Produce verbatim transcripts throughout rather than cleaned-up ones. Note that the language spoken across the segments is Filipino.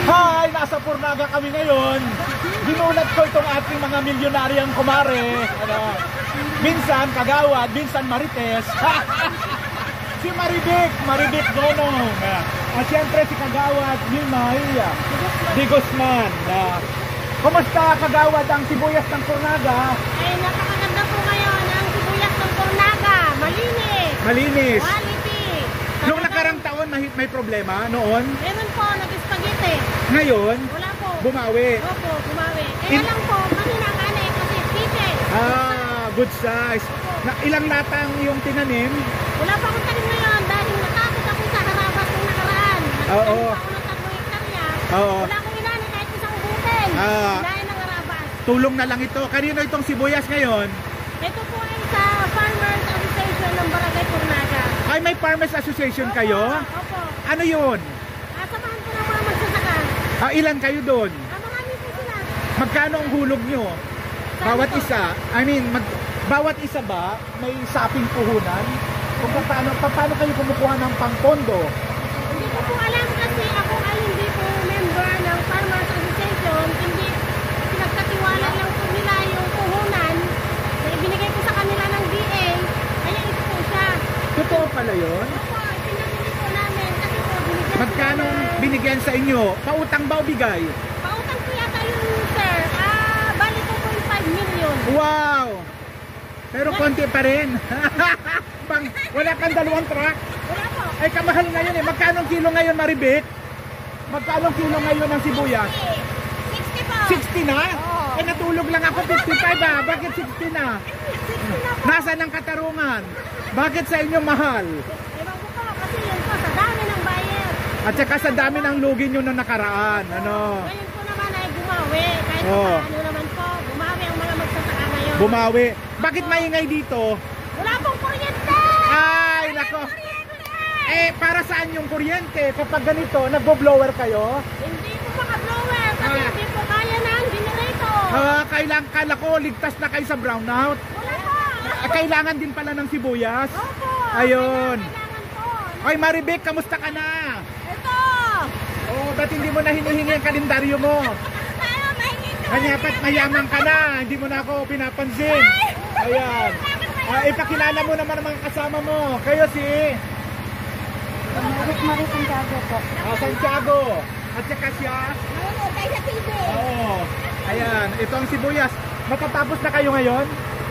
Hi! Nasa Purnaga kami ngayon. Ginulat ko itong ating mga milyonaryang kumare. Ano, minsan Kagawad, minsan Marites. Si Maribik, Maribik Gonong. At siyempre si Kagawad, Mimay Di Guzman. Uh, Kumusta Kagawad ang sibuyas ng Purnaga? Ay, napakaganda po ngayon ang sibuyas ng Purnaga. Malinis. Malinis. Quality. Noong nakarang taon may, may problema noon? Meron po, nag-spaghetti. Ngayon? Wala po. Bumawi. Opo, bumawi. Kaya In... lang po, kanina kanay kasi pieces. Ah, good size. Na, ilang latang yung tinanim? Wala pa akong tanim ngayon dahil natakot ako sa harabas ng nakaraan. Oo. Nagtanim ako ng tatlong hektarya. Oo. Wala akong inani kahit isang butil. Ah. Dahil ng harabas. Tulong na lang ito. Kanino itong sibuyas ngayon? Ito po ay sa Farmers Association ng Barangay Purnaga. Ay, may Farmers Association Opo, kayo? Opo. Ano yun? Ah, samahan ko ng mga magsasaka. Ah, ilan kayo doon? Ah, marami po sila. Magkano ang hulog nyo? Bawat po? isa? I mean, mag, bawat isa ba may saping puhunan? Kung paano, paano kayo kumukuha ng pangpondo? Hindi ko po alam kasi ako ay hindi po member ng Farmers Association. Hindi pinagkatiwala lang po nila yung puhunan na ibinigay po sa kanila ng D A. Kaya ito po siya. Totoo pala yun? Opo, pinamili po namin kasi po binigyan Magkano po binigyan sa inyo? Pautang ba o bigay? pautang po yata yung sir. Ah, bali two point five million. Wow! Pero konti pa rin. Pang, wala kang dalawang truck? Wala po. Ay, kamahal ngayon eh. Magkano kilo ngayon, Maribik? Magkano kilo ngayon ng sibuyas? sixty po. sixty na? Oo. Eh, natulog lang ako fifty-five ah. Bakit sixty na? sixty na po. Nasaan ang katarungan? Bakit sa inyo mahal? Ewan ko po kasi yun po sa dami ng buyer. At saka sa dami ng lugi nyo nung nakaraan. Ano? Ngayon po naman ay bumawi. Kahit Oo. pa ano naman po, bumawi ang mga magsasaka ngayon. Bumawi. Bakit maingay dito? Wala pong kuryente! Ay, nako. Eh, para saan yung kuryente? Kapag ganito, nagbo-blower kayo? Hindi po maka-blower kasi Ah. hindi po kaya ng generator. Ah, kailang, kala ko, ligtas na kayo sa brownout. Wala po. Ah, kailangan din pala ng sibuyas. Opo. Ayun. Kailangan po. Ay, Maribik, kamusta ka na? Ito. Oh, ba't hindi mo na hinihingi ang kalendaryo mo? Tayo, mahingin ko. Kanya pat mayaman ka na, hindi mo na ako pinapansin. Ayan. Ah, ipakilala mo naman ang mga kasama mo. Kayo si Marit Marit Santiago po. ah, Santiago. At saka siya. Ano, tayo sa T V. Oo. Ayan, ito ang sibuyas. Matatapos na kayo ngayon?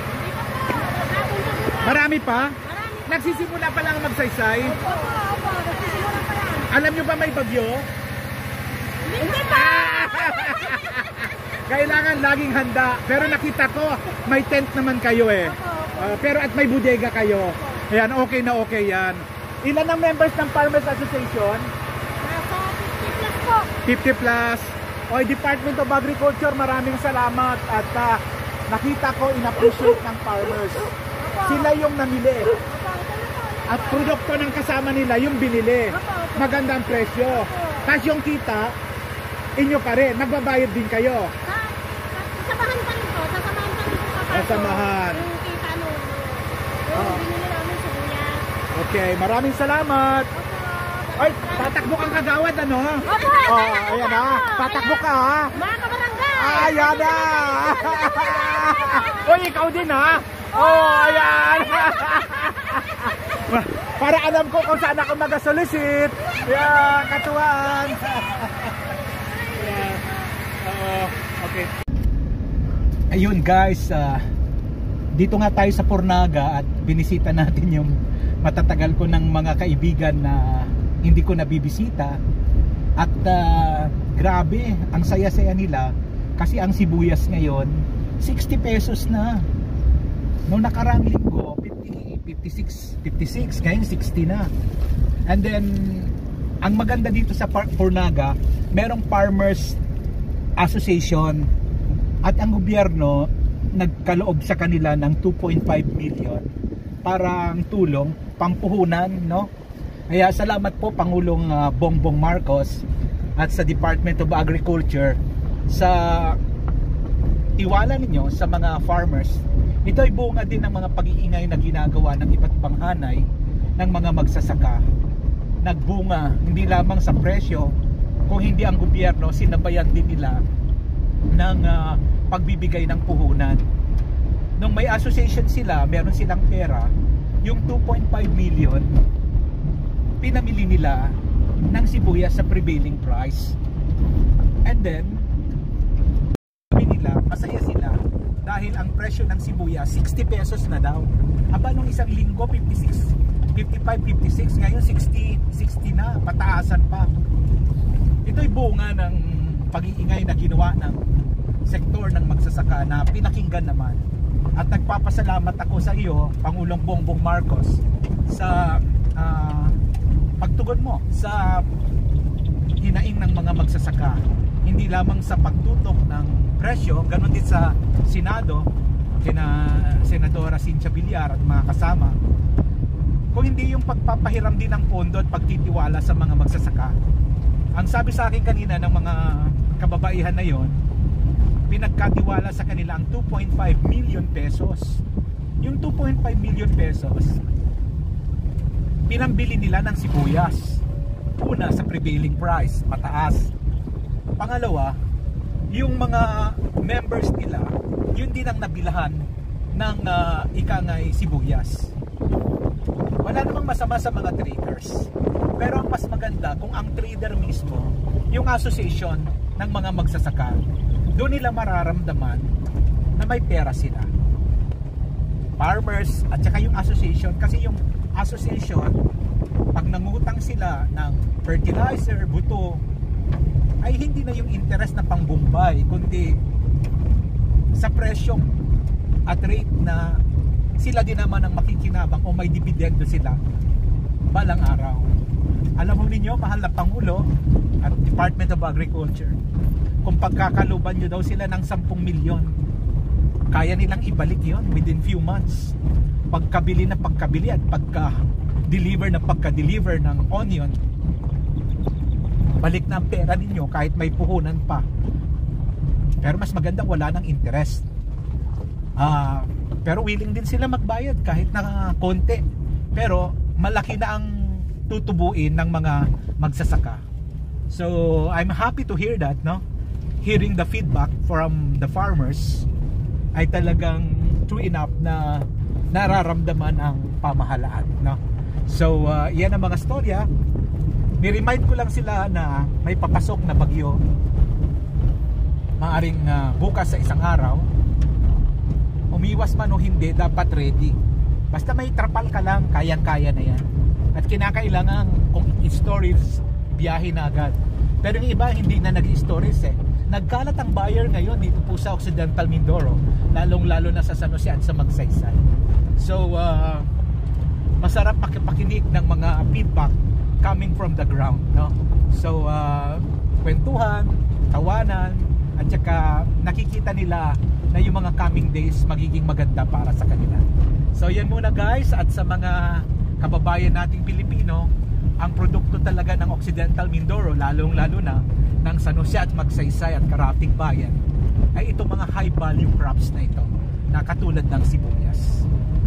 Marami pa? Marami. Nagsisimula pa lang magsaysay. Opo, opo. Nagsisimula pa lang. Alam nyo ba may bagyo? Hindi pa. Kailangan laging handa. Pero nakita ko, may tent naman kayo eh. Ah, pero at may bodega kayo. Ayan, okay na okay yan. Ilan ang members ng Farmers Association? Nasa fifty plus po. fifty plus. O, Department of Agriculture, maraming salamat. At ah, nakita ko, in-appreciate ng farmers. Sila yung namili. Opo, ito na po. At produkto ng kasama nila yung binili. Opo, opo. Magandang presyo. Tapos yung kita, inyo pa rin. Nagbabayad din kayo. Sa, sa, samahan pa rin po. Sasamahan pa rin po kapag Sasamahan. yung kita no. Yung Oo. binili namin sa buya. Okay, maraming salamat. Opo. Ay, tatakbo kang Kagawad, ano? Opo. Oh, ayan ha. Tatakbo ka ha. Mga kabarangay. Ayan na. Uy, ikaw din ha. Oh, ayan. Para alam ko kung saan ako mag-solicit. Yan, katuwan. Ayan. Oo, okay. Ayun guys, uh, dito nga tayo sa Purnaga at binisita natin yung matatagal ko ng mga kaibigan na hindi ko nabibisita. At uh, grabe, ang saya-saya nila kasi ang sibuyas ngayon sixty pesos na. Noong nakarang linggo fifty, fifty-six, fifty-six, ngayon sixty na. And then ang maganda dito sa Purnaga, merong Farmers Association at ang gobyerno nagkaloob sa kanila ng two point five million parang tulong, pampuhunan, no? Kaya salamat po Pangulong uh, Bongbong Marcos at sa Department of Agriculture sa tiwala ninyo sa mga farmers. Ito ay bunga din ng mga pag-iingay na ginagawa ng iba't ibang hanay ng mga magsasaka. Nagbunga hindi lamang sa presyo kung hindi ang gobyerno, sinabayan din nila ng uh, pagbibigay ng puhunan. Nung may association sila, meron silang pera, yung two point five million pinamili nila ng sibuyas sa prevailing price. And then sabi nila, masaya sila dahil ang presyo ng sibuyas sixty pesos na daw. Aba, nung isang linggo fifty-six, fifty-five, fifty-six, ngayon sixty, sixty na, pataasan pa. Ito'y bunga ng pag-iingay na ginawa ng sektor ng magsasaka na pinakinggan naman. At nagpapasalamat ako sa iyo, Pangulong Bongbong Marcos, sa uh, pagtugon mo sa hinaing ng mga magsasaka. Hindi lamang sa pagtutok ng presyo, ganun din sa Senado, kina Senadora Cynthia Villar at mga kasama, kung hindi yung pagpapahiram din ng pondo at pagtitiwala sa mga magsasaka. Ang sabi sa akin kanina ng mga kababaihan na yon, pinagkatiwala sa kanila ang two point five million pesos. Yung two point five million pesos, pinambili nila ng sibuyas. Una, sa prevailing price, mataas. Pangalawa, yung mga members nila, yun din ang nabilahan ng uh, ikangay sibuyas. Wala namang masama sa mga traders, pero ang mas maganda kung ang trader mismo, yung association ng mga magsasaka, doon nila mararamdaman na may pera sila. Farmers at saka yung association, kasi yung association, pag nangutang sila ng fertilizer, buto, ay hindi na yung interest na pangbumbay, kundi sa presyong at rate na sila din naman ang makikinabang o may dividendo sila balang araw. Alam mo ninyo, mahal na Pangulo at Department of Agriculture, kung pagkakaluban nyo daw sila ng sampung milyon, kaya nilang ibalik yon within few months. Pagkabili na pagkabili at pagka-deliver na pagka-deliver ng onion, balik na ang pera ninyo kahit may puhunan pa. Pero mas maganda wala ng interest. Ah, pero willing din sila magbayad kahit na konti. Pero malaki na ang tutubuin ng mga magsasaka. So I'm happy to hear that, no? Hearing the feedback from the farmers ay talagang true enough na nararamdaman ang pamahalaan, no? So uh, yan ang mga storya. Ni-remind ko lang sila na may papasok na bagyo, maaring uh, bukas sa isang araw. Umiwas man o hindi, dapat ready. Basta may trapal ka lang, kayang-kaya na yan. At kinakailangan kung stories, biyahe na agad. Pero yung iba hindi na nag-stories eh. Nagkalat ang buyer ngayon dito po sa Occidental Mindoro, lalong-lalo na sa San Jose at sa Magsaysay. So uh, masarap makipakinig ng mga feedback coming from the ground, no? So uh, kwentuhan, tawanan, at saka nakikita nila na yung mga coming days magiging maganda para sa kanila. So yan muna guys, at sa mga kababayan nating Pilipino, ang produkto talaga ng Occidental Mindoro, lalong lalo na ng San Jose at Magsaysay at Karatig Bayan, ay itong mga high value crops na ito, na katulad ng sibuyas.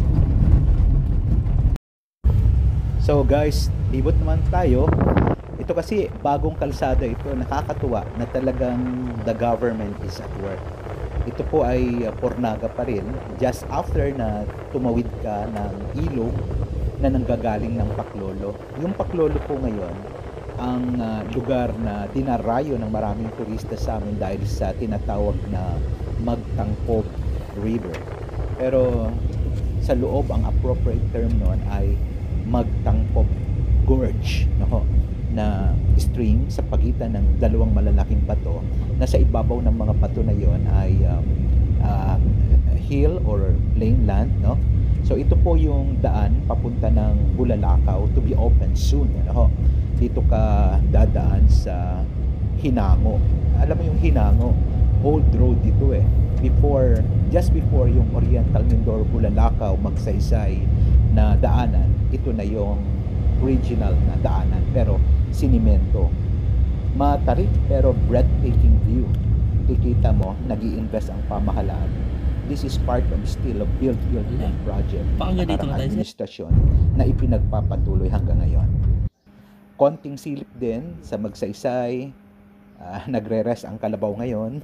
So guys, libot naman tayo. Ito kasi bagong kalsada ito, nakakatuwa na talagang the government is at work. Ito po ay uh, Pornaga pa rin, just after na tumawid ka ng ilog na nanggagaling ng Paklolo. Yung Paklolo po ngayon, ang uh, lugar na dinarayo ng maraming turista sa amin dahil sa tinatawag na Magtangkob River. Pero sa loob, ang appropriate term noon ay Magtangkob Gorge, no? Na stream sa pagitan ng dalawang malalaking bato, na sa ibabaw ng mga bato na yon ay um, uh, hill or plain land, no? So ito po yung daan papunta ng Bulalakaw, to be open soon, no? Dito ka dadaan sa Hinango. Alam mo yung Hinango, old road dito eh. Before, just before yung Oriental Mindoro Bulalakaw Magsaysay na daanan, ito na yung original na daanan, pero sinimento. Matarik pero breathtaking view. Kikita mo, nag-i-invest ang pamahalaan. This is part of still a build, build, build project ng karang administrasyon na ipinagpapatuloy hanggang ngayon. Konting silip din sa Magsaysay, uh, nagre-rest ang kalabaw ngayon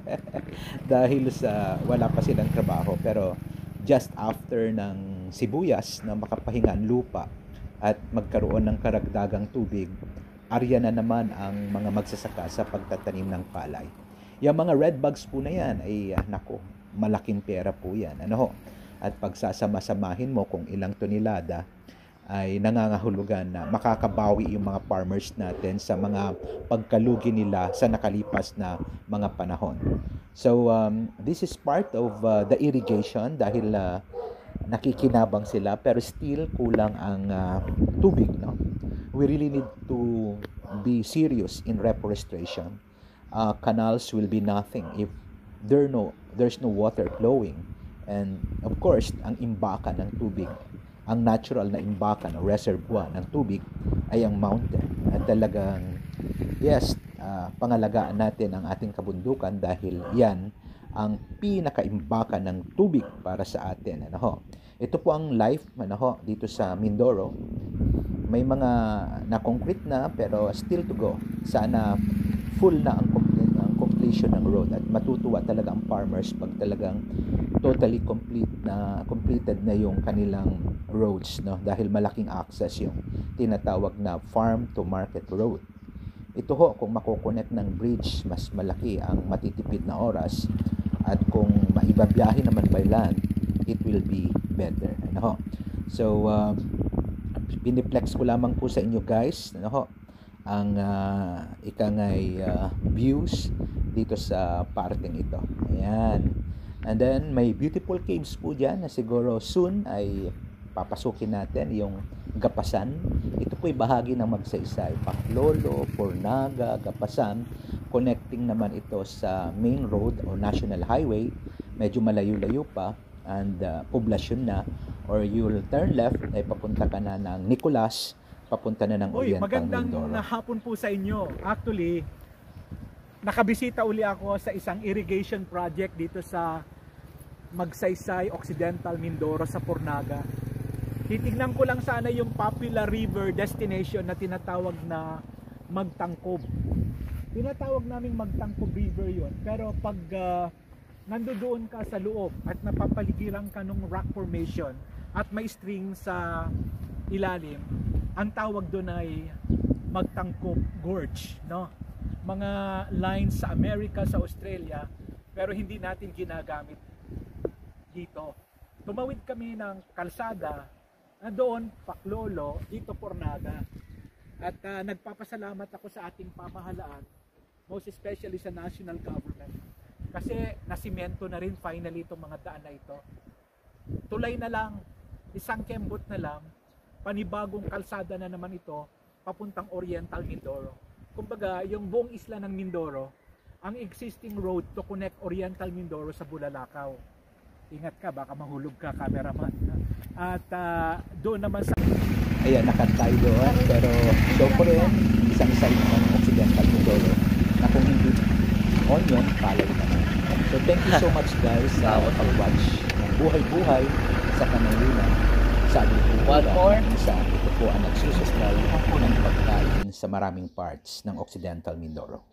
dahil sa wala pa silang trabaho. Pero just after ng sibuyas na makapahinga ang lupa at magkaroon ng karagdagang tubig, arya na naman ang mga magsasaka sa pagtatanim ng palay. Yung mga red bugs po na yan ay uh, nako, malaking pera po yan. Ano ho? At pagsasama-samahin mo kung ilang tonelada, ay nangangahulugan na makakabawi yung mga farmers natin sa mga pagkalugi nila sa nakalipas na mga panahon. So um, this is part of uh, the irrigation dahil uh, nakikinabang sila pero still kulang ang uh, tubig, no? We really need to be serious in reforestation. Uh, canals will be nothing if there no there's no water flowing. And of course, ang imbakan ng tubig, ang natural na imbakan o reservoir ng tubig ay ang mountain. At talagang, yes, uh, pangalagaan natin ang ating kabundukan dahil yan ang pinakaimbakan ng tubig para sa atin. Ano ho? Ito po ang life ano ho, dito sa Mindoro. May mga na-concrete na pero still to go. Sana full na ang, ang completion ng road at matutuwa talaga ang farmers pag talagang totally complete na completed na yung kanilang roads, no, dahil malaking access yung tinatawag na farm to market road. Ito ho, kung mako-connect ng bridge, mas malaki ang matitipid na oras, at kung maibabiyahe naman by land, it will be better. Ano ho? So uh, piniplex ko lamang po sa inyo guys, ano ho, ang uh, ikangay uh, views dito sa parting ito. Ayan. And then may beautiful caves po dyan na siguro soon ay papasukin natin, yung Gapasan. Ito po ay bahagi ng Magsaysay, Bacolod, Pornaga, Gapasan. Connecting naman ito sa main road o national highway. Medyo malayo-layo pa and uh, poblasyon na, or you'll turn left ay papunta ka na ng Nicolas, papunta na ng Uy, Oriental magandang Mindoro. hapon po sa inyo. Actually, nakabisita uli ako sa isang irrigation project dito sa Magsaysay, Occidental Mindoro sa Pornaga. Titignan ko lang sana yung popular river destination na tinatawag na Magtangkob. Tinatawag naming Magtangkob River yon. Pero pag uh, nandoon ka sa loob at napapaligiran ka ng rock formation at may string sa ilalim, ang tawag doon ay Magtangkob Gorge, no? Mga lines sa Amerika, sa Australia, pero hindi natin ginagamit dito. Tumawid kami ng kalsada na doon, Bacolod, dito Pornaga. At uh, nagpapasalamat ako sa ating pamahalaan, most especially sa national government. Kasi nasimento na rin finally itong mga daan na ito. Tulay na lang, isang kembot na lang, panibagong kalsada na naman ito, papuntang Oriental Mindoro. Kumbaga, yung buong isla ng Mindoro, ang existing road to connect Oriental Mindoro sa Bulalakaw. Ingat ka, baka mahulog ka, cameraman. At uh, doon naman sa... Ayan, nakantay doon. Pero show ko rin, isang side ng Occidental Mindoro na kung hindi on yun, follow naman. So thank you so much guys sa uh, pag-watch ng buhay-buhay sa Kanayunan. Sabi po po sa ito po ang nagsusustal ng pagkain sa maraming parts ng Occidental Mindoro.